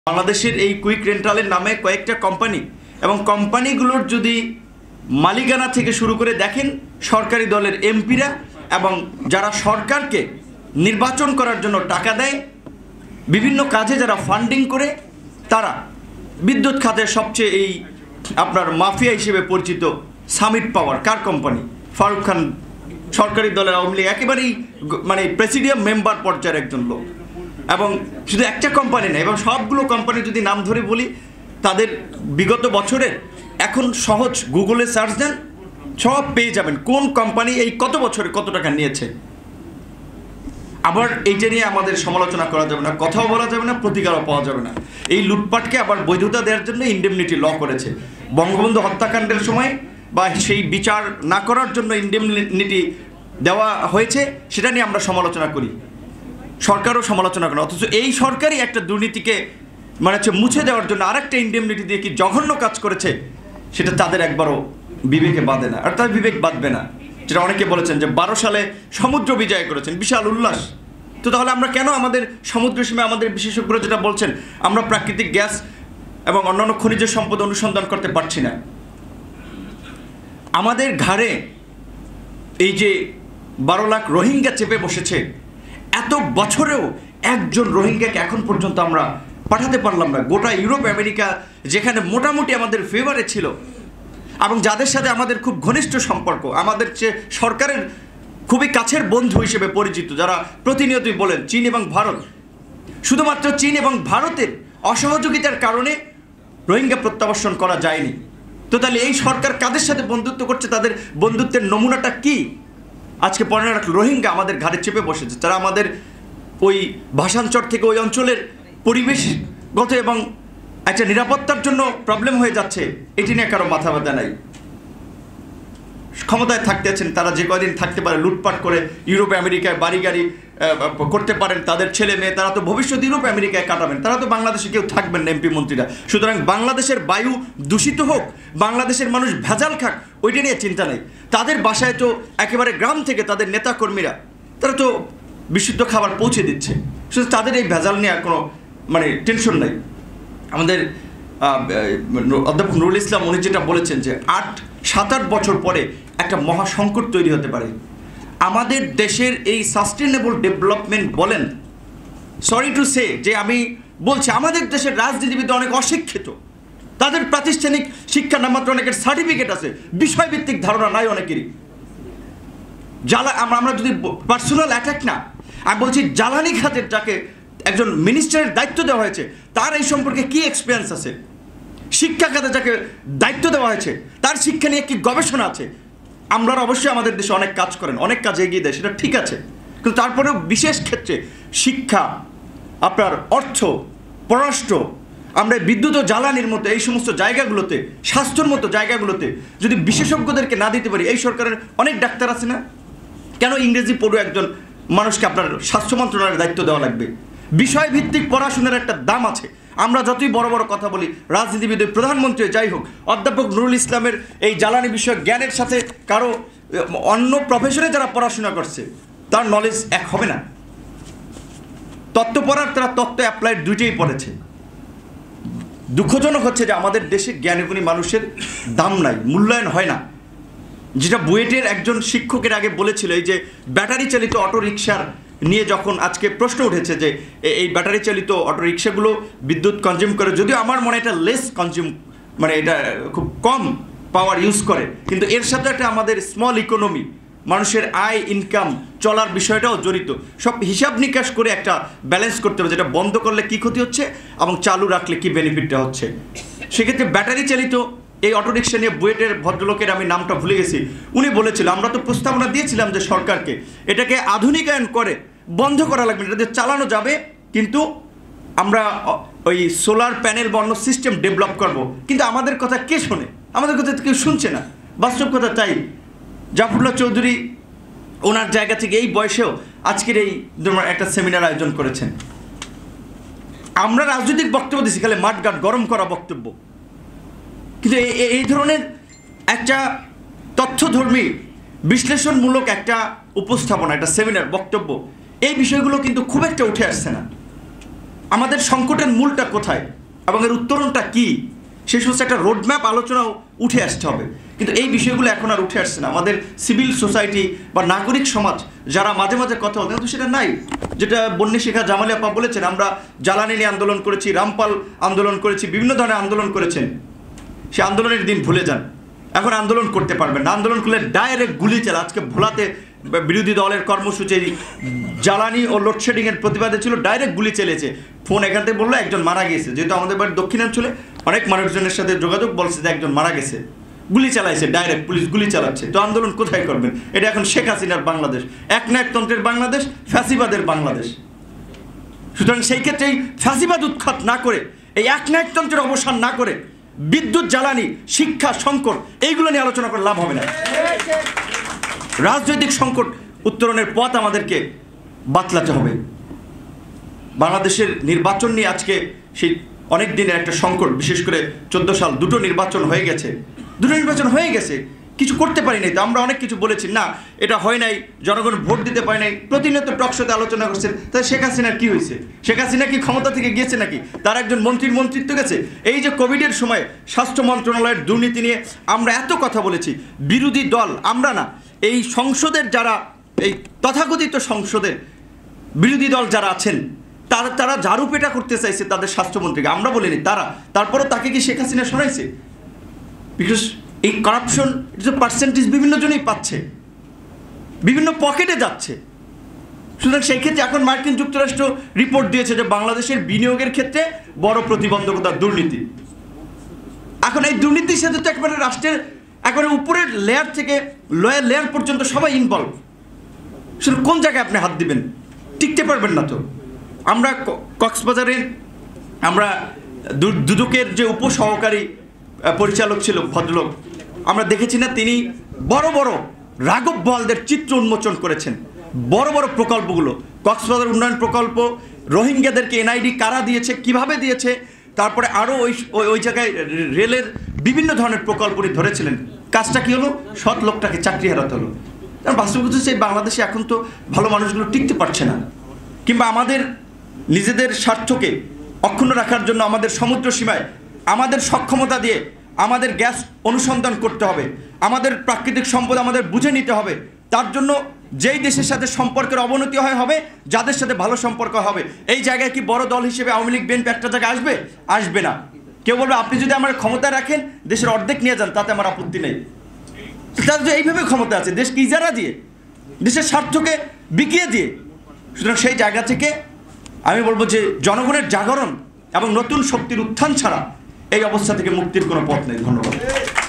বাংলাদেশের এই কুইক রেন্টালের নামে কয়েকটা কোম্পানি এবং কোম্পানিগুলোর যদি মালিকানা থেকে শুরু করে দেখেন সরকারি দলের এমপিরা এবং যারা সরকারকে নির্বাচন করার জন্য টাকা দেয় বিভিন্ন কাজে যারা ফান্ডিং করে তারা বিদ্যুৎ খাতের সবচেয়ে এই আপনার মাফিয়া হিসেবে পরিচিত সামিট পাওয়ার কার কোম্পানি ফারুক খান সরকারি দলের আওয়ামী লীগ একেবারেই মানে প্রেসিডিয়াম মেম্বার পর্যায়ের একজন লোক এবং শুধু একটা কোম্পানি না এবং সবগুলো কোম্পানি যদি নাম ধরে বলি তাদের বিগত বছরের এখন সহজ গুগলে সার্চ দেন সব পেয়ে যাবেন কোন কোম্পানি এই কত বছরে কত টাকা নিয়েছে। আবার এইটা নিয়ে আমাদের সমালোচনা করা যাবে না, কথাও বলা যাবে না, প্রতিকারও পাওয়া যাবে না। এই লুটপাটকে আবার বৈধতা দেওয়ার জন্য ইন্ডেমনিটি ল করেছে। বঙ্গবন্ধু হত্যাকাণ্ডের সময় বা সেই বিচার না করার জন্য ইন্ডেমনিটি দেওয়া হয়েছে, সেটা নিয়ে আমরা সমালোচনা করি, সরকারও সমালোচনা করে। অথচ এই সরকারই একটা দুর্নীতিকে মানে হচ্ছে মুছে দেওয়ার জন্য আরেকটা ইন্ডেমনিটি দিয়ে কি জঘন্য কাজ করেছে সেটা তাদের একবারও বিবেকে বাঁধে না, আর তাদের বিবেক বাঁধবে না। যেটা অনেকে বলেছেন যে 12 সালে সমুদ্র বিজয় করেছেন, বিশাল উল্লাস। তো তাহলে আমরা কেন আমাদের সমুদ্র সীমায় আমাদের বিশেষজ্ঞরা যেটা বলছেন আমরা প্রাকৃতিক গ্যাস এবং অন্যান্য খনিজ সম্পদ অনুসন্ধান করতে পারছি না? আমাদের ঘাড়ে এই যে 12 লাখ রোহিঙ্গা চেপে বসেছে, এত বছরেও একজন রোহিঙ্গাকে এখন পর্যন্ত আমরা পাঠাতে পারলাম না। গোটা ইউরোপ আমেরিকা যেখানে মোটামুটি আমাদের ফেভারে ছিল এবং যাদের সাথে আমাদের খুব ঘনিষ্ঠ সম্পর্ক, আমাদের চেয়ে সরকারের খুবই কাছের বন্ধু হিসেবে পরিচিত, যারা প্রতিনিয়তই বলেন চীন এবং ভারত, শুধুমাত্র চীন এবং ভারতের অসহযোগিতার কারণে রোহিঙ্গা প্রত্যাবর্ষণ করা যায়নি। তো তাহলে এই সরকার কাদের সাথে বন্ধুত্ব করছে, তাদের বন্ধুত্বের নমুনাটা কি? আজকে 15 লাখ রোহিঙ্গা আমাদের ঘাড়ে চেপে বসেছে, তারা আমাদের ওই ভাষাঞ্চর থেকে ওই অঞ্চলের পরিবেশগত এবং একটা নিরাপত্তার জন্য প্রবলেম হয়ে যাচ্ছে, এটি নিয়ে কারো মাথা ব্যথা নাই। ক্ষমতায় থাকতে আছেন তারা যে কয়দিন থাকতে পারে লুটপাট করে ইউরোপ আমেরিকায় বাড়ি গাড়ি করতে পারেন, তাদের ছেলে মেয়ে তারা তো ভবিষ্যৎ ইউরোপ আমেরিকায় কাটাবেন, তারা তো বাংলাদেশে কেউ থাকবেন না এমপি মন্ত্রীরা। সুতরাং বাংলাদেশের বায়ু দূষিত হোক, বাংলাদেশের মানুষ ভেজাল খাক, ওইটা নিয়ে চিন্তা নেই। তাদের বাসায় তো একেবারে গ্রাম থেকে তাদের নেতাকর্মীরা তারা তো বিশুদ্ধ খাবার পৌঁছে দিচ্ছে, শুধু তাদের এই ভেজাল নিয়ে কোনো মানে টেনশন নাই। আমাদের অধ্যাপক নুরুল ইসলাম উনি যেটা বলেছেন যে 7-8 বছর পরে একটা মহাসংকট তৈরি হতে পারে। আমাদের দেশের এই সাস্টেনেবল ডেভেলপমেন্ট বলেন, সরি টু সে যে আমি বলছি আমাদের দেশের রাজনীতিবিদ অনেক অশিক্ষিত, তাদের প্রাতিষ্ঠানিক শিক্ষা নামাত্র অনেকের সার্টিফিকেট আছে, বিষয়ভিত্তিক ধারণা নাই অনেকেরই। আমরা যদি পার্সোনাল অ্যাটাক না, আমি বলছি জ্বালানি খাতের যাকে একজন মিনিস্টারের দায়িত্ব দেওয়া হয়েছে তার এই সম্পর্কে কি এক্সপিরিয়েন্স আছে, শিক্ষা খাতে যাকে দায়িত্ব দেওয়া হয়েছে তার শিক্ষা নিয়ে কি গবেষণা আছে। আমরা অবশ্যই আমাদের দেশে অনেক কাজ করেন, অনেক কাজ এগিয়ে দেয়, সেটা ঠিক আছে, কিন্তু তারপরেও বিশেষ ক্ষেত্রে শিক্ষা, আপনার অর্থ, পররাষ্ট্র, আমরা বিদ্যুৎ ও জ্বালানির মতো এই সমস্ত জায়গাগুলোতে, স্বাস্থ্যের মতো জায়গাগুলোতে যদি বিশেষজ্ঞদেরকে না দিতে পারি, এই সরকারের অনেক ডাক্তার আছে না, কেন ইংরেজি পড়ুয়া একজন মানুষকে আপনার স্বাস্থ্য মন্ত্রণালয়ের দায়িত্ব দেওয়া লাগবে? বিষয়ভিত্তিক পড়াশোনার একটা দাম আছে। আমরা যতই বড় বড় কথা বলি, রাজনীতিবিদ, প্রধানমন্ত্রী যাই হোক, অধ্যাপক নুরুল ইসলামের এই জ্বালানি বিষয়ক জ্ঞানের সাথে কারো অন্য প্রফেশনে যারা পড়াশোনা করছে তার নলেজ এক হবে না। তত্ত্ব পড়ার তারা তত্ত্ব অ্যাপ্লাইড দুইটাই পড়েছে। দুঃখজনক হচ্ছে যে আমাদের দেশে জ্ঞানীগুণী মানুষের দাম নাই, মূল্যায়ন হয় না। যেটা বুয়েটের একজন শিক্ষকের আগে বলেছিল, এই যে ব্যাটারি চালিত অটো রিক্সার নিয়ে যখন আজকে প্রশ্ন উঠেছে যে এই ব্যাটারি চালিত অটো রিক্সাগুলো বিদ্যুৎ কনজিউম করে, যদিও আমার মনে এটা লেস কনজিউম, মানে এটা খুব কম পাওয়ার ইউজ করে, কিন্তু এর সাথে একটা আমাদের স্মল ইকোনমি, মানুষের আয় ইনকাম চলার বিষয়টাও জড়িত। সব হিসাব নিকাশ করে একটা ব্যালেন্স করতে হবে, যেটা বন্ধ করলে কী ক্ষতি হচ্ছে এবং চালু রাখলে কী বেনিফিটটা হচ্ছে। সেক্ষেত্রে ব্যাটারি চালিত এই অটোরিক্সা নিয়ে বুয়েটের ভদ্রলোকের আমি নামটা ভুলে গেছি, উনি বলেছিল আমরা তো প্রস্তাবনা দিয়েছিলাম যে সরকারকে এটাকে আধুনিকায়ন করে বন্ধ করা লাগবে, এটা দিয়ে চালানো যাবে, কিন্তু আমরা ওই সোলার প্যানেল বা অন্য সিস্টেম ডেভেলপ করব। কিন্তু আমাদের কথা কে শোনে? আমাদের কথা কেউ শুনছে না। বাস্তব কথা তাই। জাফরুল্লাহ চৌধুরী ওনার জায়গা থেকে এই বয়সেও আজকের এই একটা সেমিনার আয়োজন করেছেন। আমরা রাজনৈতিক বক্তব্য দিচ্ছি, খালি মাঠঘাট গরম করা বক্তব্য, কিন্তু এই ধরনের একটা তথ্যধর্মী বিশ্লেষণমূলক একটা উপস্থাপনা, একটা সেমিনার বক্তব্য, এই বিষয়গুলো কিন্তু খুব একটা উঠে আসছে না। আমাদের সংকটের মূলটা কোথায় এবং এর উত্তরণটা কি, সে সমস্ত একটা রোডম্যাপ আলোচনাও উঠে আসতে হবে। কিন্তু এই বিষয়গুলো এখন আর উঠে আসছে না। আমাদের সিভিল সোসাইটি বা নাগরিক সমাজ যারা মাঝে মাঝে কথা বলতে, কিন্তু সেটা নাই। যেটা বন্যী শেখা জামালি আপা বলেছেন, আমরা জ্বালানি নিয়ে আন্দোলন করেছি, রামপাল আন্দোলন করেছি, বিভিন্ন ধরনের আন্দোলন করেছেন। সে আন্দোলনের দিন ভুলে যান, এখন আন্দোলন করতে পারবেন না। আন্দোলন করলে ডাইরেক্ট গুলি চালা। আজকে ভোলাতে বিরোধী দলের কর্মসূচি জ্বালানি ও লোডশেডিংয়ের প্রতিবাদে ছিল, ডাইরেক্ট গুলি চেলেছে। ফোন এখান থেকে বললো একজন মারা গেছে, যেহেতু আমাদের বাড়ির দক্ষিণাঞ্চলে অনেক মানুষজনের সাথে যোগাযোগ, বলছে যে একজন মারা গেছে, গুলি চালাইছে, ডাইরেক্ট পুলিশ গুলি চালাচ্ছে। তো আন্দোলন কোথায় করবেন? এটা এখন শেখ হাসিনার বাংলাদেশ, একনায়কতন্ত্রের বাংলাদেশ, ফ্যাসিবাদের বাংলাদেশ। সুতরাং সেই ক্ষেত্রে এই ফ্যাসিবাদ উৎখাত না করে, এই একনায়কতন্ত্রের অবসান না করে বিদ্যুৎ, জ্বালানি, শিক্ষা, সংকট এইগুলো নিয়ে আলোচনা করে লাভ হবে না। রাজনৈতিক সংকট উত্তরণের পথ আমাদেরকে বাতলাতে হবে। বাংলাদেশের নির্বাচন নিয়ে আজকে সেই অনেক দিনের একটা সংকট, বিশেষ করে 14 সাল দুটো নির্বাচন হয়ে গেছে, কিছু করতে পারি নাই। তো আমরা অনেক কিছু বলেছি, না এটা হয় নাই, জনগণ ভোট দিতে পারে নাই, প্রতিনিয়ত টকশোতে আলোচনা করছেন। তাই শেখ হাসিনার কি হয়েছে? শেখ হাসিনা কি ক্ষমতা থেকে গিয়েছে নাকি? তার একজন মন্ত্রীর মন্ত্রিত্ব গেছে? এই যে কোভিডের সময় স্বাস্থ্য মন্ত্রণালয়ের দুর্নীতি নিয়ে আমরা এত কথা বলেছি, বিরোধী দল, আমরা না, এই সংসদের যারা, এই তথাকথিত সংসদের বিরোধী দল যারা আছেন, তারা ঝাড়ু পেটা করতে চাইছে তাদের স্বাস্থ্যমন্ত্রীকে, আমরা বলিনি তারা। তারপরে তাকে কি শেখ হাসিনা সরাইছে? বিকজ এই কারাপশন পার্সেন্টেজ বিভিন্ন জনেই পাচ্ছে, বিভিন্ন পকেটে যাচ্ছে। সুতরাং সেই ক্ষেত্রে এখন মার্কিন যুক্তরাষ্ট্র রিপোর্ট দিয়েছে যে বাংলাদেশের বিনিয়োগের ক্ষেত্রে বড় প্রতিবন্ধকতা দুর্নীতি। এখন এই দুর্নীতির সাথে তো একবারে রাষ্ট্রের একবারে উপরের লেয়ার থেকে লোয়ার লেয়ার পর্যন্ত সবাই ইনভলভ। সুতরাং কোন জায়গায় আপনি হাত দিবেন? টিকতে পারবেন না তো। আমরা কক্সবাজারে আমরা দুদকের যে উপসহকারী পরিচালক ছিল ভদ্রলোক, আমরা দেখেছি না, তিনি বড় বড় রাঘব বোয়ালদের চিত্র উন্মোচন করেছেন। বড় বড় প্রকল্পগুলো, কক্সবাজার উন্নয়ন প্রকল্প, রোহিঙ্গাদেরকে এনআইডি কারা দিয়েছে, কিভাবে দিয়েছে, তারপরে আরও ওই জায়গায় রেলের বিভিন্ন ধরনের প্রকল্প ধরেছিলেন। কাজটা কি হলো? সৎ লোকটাকে চাকরি হারাতে হলো। কারণ বাস্তবতা সেই বাংলাদেশে এখন তো ভালো মানুষগুলো টিকতে পারছে না। কিংবা আমাদের নিজেদের স্বার্থকে অক্ষুণ্ণ রাখার জন্য আমাদের সমুদ্র সীমায় আমাদের সক্ষমতা দিয়ে আমাদের গ্যাস অনুসন্ধান করতে হবে, আমাদের প্রাকৃতিক সম্পদ আমাদের বুঝে নিতে হবে। তার জন্য যেই দেশের সাথে সম্পর্কের অবনতি হবে, যাদের সাথে ভালো সম্পর্ক হবে, এই জায়গায় কি বড় দল হিসেবে আওয়ামী লীগ, বিএনপি একটা জায়গায় আসবে না। কেউ বলবে আপনি যদি আমার ক্ষমতায় রাখেন, দেশের অর্ধেক নিয়ে যান, তাতে আমার আপত্তি নেই। তারা তো এইভাবে ক্ষমতা আছে, দেশকে ইজারা দিয়ে, দেশের স্বার্থকে বিকিয়ে দিয়ে। সুতরাং সেই জায়গা থেকে আমি বলবো যে জনগণের জাগরণ এবং নতুন শক্তির উত্থান ছাড়া এই অবস্থা থেকে মুক্তির কোনো পথ নেই। ধন্যবাদ।